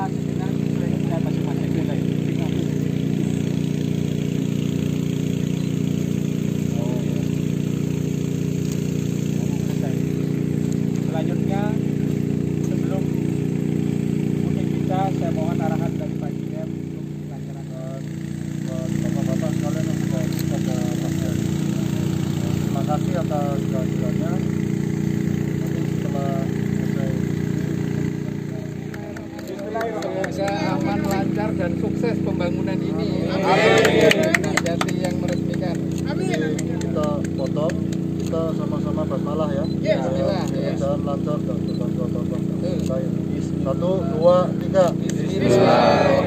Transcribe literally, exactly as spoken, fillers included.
masih dengan dengan masing-masing nilai. Oh. Selesai. Selanjutnya sebelum mudik kita, saya mohon arahan dari Pak Jidem untuk dilaksanakan buat bapak-bapak sekalian yang sudah kita ke pasien. Terima kasih atas kehadirannya. Nanti setelah selesai semoga aman, lancar, dan sukses pembangunan ini. Amin. Jati yang meresmikan. Amin. Kita potong, kita sama-sama basmalah ya. Ya, bismillah. Ya. Mudah-mudahan lancar dan terbantu apa-apa. Betul. Baik. Satu, dua, tiga. Bismillah.